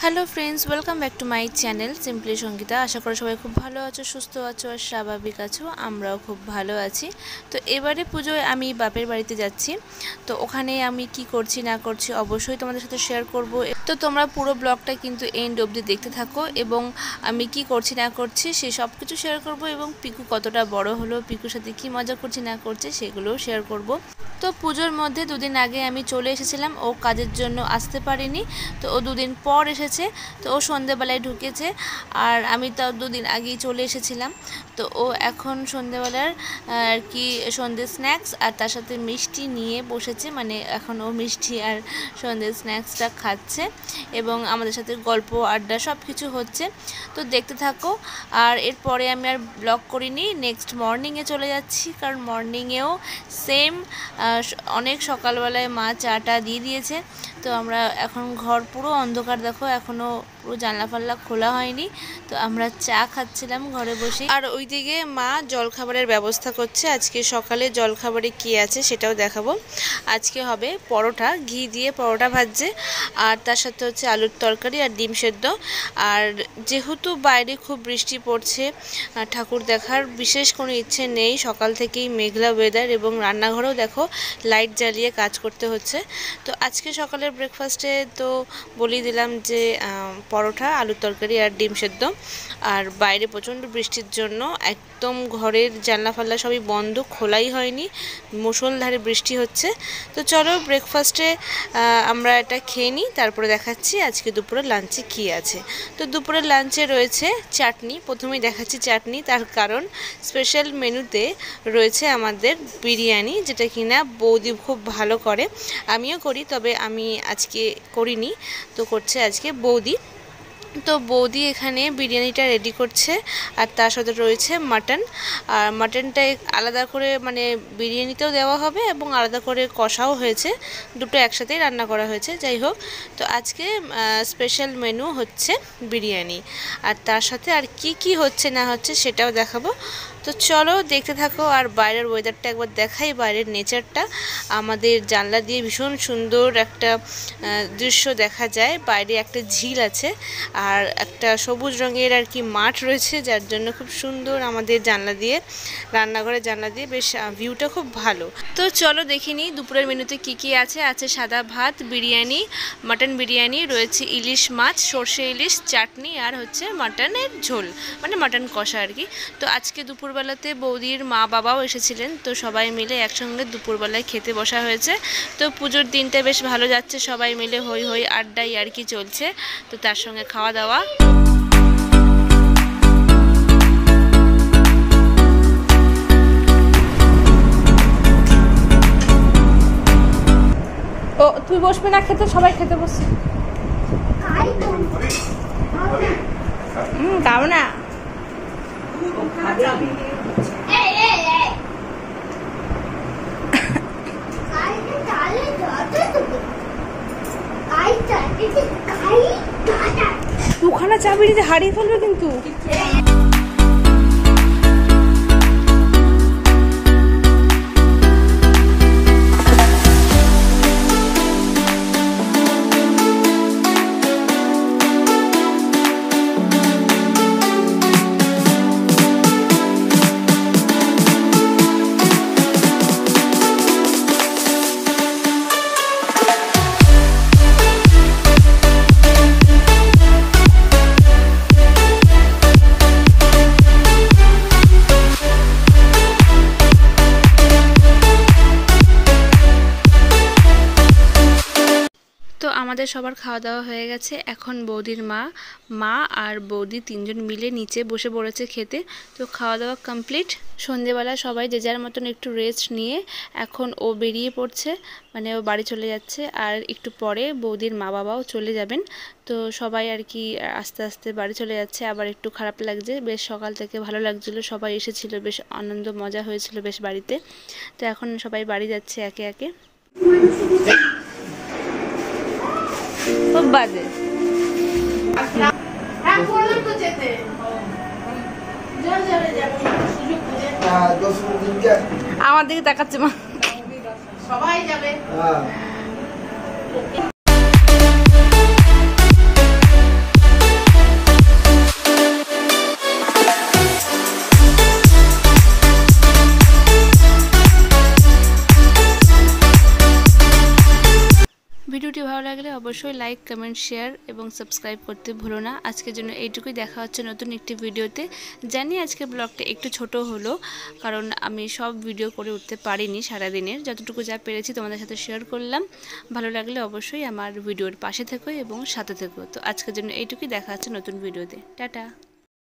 Hello friends, welcome back to my channel simply Sangeeta. আশা করি সবাই খুব ভালো আছো, সুস্থ আছো আর স্বাভাবিক আছো। আমরাও খুব ভালো আছি। তো এবারে পুজোয় আমি বাপের বাড়িতে যাচ্ছি। তো ওখানে আমি কি করছি না করছি অবশ্যই তোমাদের সাথে শেয়ার করব। তো তোমরা পুরো ব্লগটা কিন্তু এন্ড অবধি দেখতে থাকো এবং আমি কি করছি না করছি সেই সব কিছু শেয়ার করব এবং পিকু কতটা বড় হলো, পিকুর সাথে কি মজা করছি না করছে সেগুলোও শেয়ার করব। তো পুজোর মধ্যে দুদিন আগে আমি চলে এসেছিলাম, ও কাজের জন্য আসতে পারিনি। তো ও দুদিন পর এসেছে। তো ও সন্ধেবেলায় ঢুকেছে আর আমি তো দুদিন আগেই চলে এসেছিলাম। তো ও এখন সন্ধেবেলার আর কি সন্ধ্যে স্ন্যাক্স আর তার সাথে মিষ্টি নিয়ে বসেছে, মানে এখন ও মিষ্টি আর সন্ধ্যে স্ন্যাক্সটা খাচ্ছে এবং আমাদের সাথে গল্প আড্ডা সব কিছু হচ্ছে। তো দেখতে থাকো। আর এরপরে আমি আর ব্লগ করিনি, নেক্সট মর্নিংয়ে চলে যাচ্ছি, কারণ মর্নিংয়েও সেম অনেক সকালবেলায় মা চাটা দিয়ে দিয়েছে। তো আমরা এখন ঘর পুরো অন্ধকার, দেখো এখনও পুরো জানলা ফাল্লা খোলা হয়নি। তো আমরা চা খাচ্ছিলাম ঘরে বসে। আর ওইদিকে মা জলখাবারের ব্যবস্থা করছে। আজকে সকালে জলখাবারে কি আছে সেটাও দেখাবো। আজকে হবে পরোটা, ঘি দিয়ে পরোটা ভাজছে আর তার সাথে হচ্ছে আলুর তরকারি আর ডিম সেদ্ধ। আর যেহেতু বাইরে খুব বৃষ্টি পড়ছে, ঠাকুর দেখার বিশেষ কোনো ইচ্ছে নেই। সকাল থেকেই মেঘলা ওয়েদার এবং রান্নাঘরেও দেখো লাইট জ্বালিয়ে কাজ করতে হচ্ছে। তো আজকে সকালের ব্রেকফাস্টে তো বলেই দিলাম যে পরোটা, আলুর তরকারি আর ডিম সেদ্ধ। আর বাইরে প্রচণ্ড বৃষ্টির জন্য একদম ঘরের জানলা ফাল্লা সবই বন্ধ, খোলাই হয়নি, মুষলধারে বৃষ্টি হচ্ছে। তো চলো ব্রেকফাস্টে আমরা এটা খেয়ে নিই, তারপরে দেখাচ্ছি আজকে দুপুরের লাঞ্চে কী আছে। তো দুপুরের লাঞ্চে রয়েছে চাটনি। প্রথমেই দেখাচ্ছি চাটনি, তার কারণ স্পেশাল মেনুতে রয়েছে আমাদের বিরিয়ানি, যেটা কিনা বৌদি খুব ভালো করে। আমিও করি, তবে আমি আজকে করিনি, তো করছে আজকে বৌদি। তো বৌদি এখানে বিরিয়ানিটা রেডি করছে আর তার সাথে রয়েছে মাটন। আর মাটনটা আলাদা করে মানে বিরিয়ানিতেও দেওয়া হবে এবং আলাদা করে কষাও হয়েছে, দুটো একসাথেই রান্না করা হয়েছে। যাই হোক, তো আজকে স্পেশাল মেনু হচ্ছে বিরিয়ানি। আর তার সাথে আর কি কি হচ্ছে না হচ্ছে সেটাও দেখাবো। তো চলো দেখতে থাকো। আর বাইরের ওয়েদারটা একবার দেখাই, বাইরের নেচারটা। আমাদের জানলা দিয়ে ভীষণ সুন্দর একটা দৃশ্য দেখা যায়। বাইরে একটা ঝিল আছে আর একটা সবুজ রঙের আর কি মাঠ রয়েছে, যার জন্য খুব সুন্দর আমাদের জানলা দিয়ে, রান্নাঘরের জানলা দিয়ে বেশ ভিউটা খুব ভালো। তো চলো দেখে নিই দুপুরের মেনুতে কি কি আছে। আছে সাদা ভাত, বিরিয়ানি, মাটন বিরিয়ানি, রয়েছে ইলিশ মাছ, সর্ষে ইলিশ, চাটনি আর হচ্ছে মাটনের ঝোল, মানে মাটন কষা আর কি। তো আজকে দুপুরবেলাতে বৌদির মা বাবাও এসেছিলেন, তো সবাই মিলে একসঙ্গে দুপুরবেলায় খেতে বসা হয়েছে। তো পুজোর দিনটা বেশ ভালো যাচ্ছে, সবাই মিলে হই হই আড্ডাই আর কি চলছে। তো তার সঙ্গে খাওয়া দাওয়া। ও তুই বসবি না খেতে? সবাই খেতে বসছে। খাও না। দুখানা চাবি নিতে হারিয়ে ফেলবে কিন্তু। আমাদের সবার খাওয়া দাওয়া হয়ে গেছে। এখন বৌদির মা আর বৌদি তিনজন মিলে নিচে বসে পড়েছে খেতে। তো খাওয়া দাওয়া কমপ্লিট। সন্ধেবেলা সবাই যে যার মতন একটু রেস্ট নিয়ে এখন ও বেরিয়ে পড়ছে, মানে ও বাড়ি চলে যাচ্ছে। আর একটু পরে বৌদির মা বাবাও চলে যাবেন। তো সবাই আর কি আস্তে আস্তে বাড়ি চলে যাচ্ছে। আবার একটু খারাপ লাগছে, বেশ সকাল থেকে ভালো লাগছিলো, সবাই এসেছিল, বেশ আনন্দ মজা হয়েছিল বেশ বাড়িতে। তো এখন সবাই বাড়ি যাচ্ছে একে একে। খুব বাজে আমার দিকে তাকাচ্ছে মা। সবাই যাবে। ভালো লাগলে অবশ্যই লাইক, কমেন্ট, শেয়ার এবং সাবস্ক্রাইব করতে ভুলো না। আজকের জন্য এইটুকুই, দেখা হচ্ছে নতুন একটি ভিডিওতে। জানি আজকের ব্লগটা একটু ছোট হলো, কারণ আমি সব ভিডিও করে উঠতে পারিনি সারাদিনের, যতটুকু যা পেরেছি তোমাদের সাথে শেয়ার করলাম। ভালো লাগলে অবশ্যই আমার ভিডিওর পাশে থেকো এবং সাথে থেকো। তো আজকের জন্য এইটুকুই, দেখা হচ্ছে নতুন ভিডিওতে। টাটা।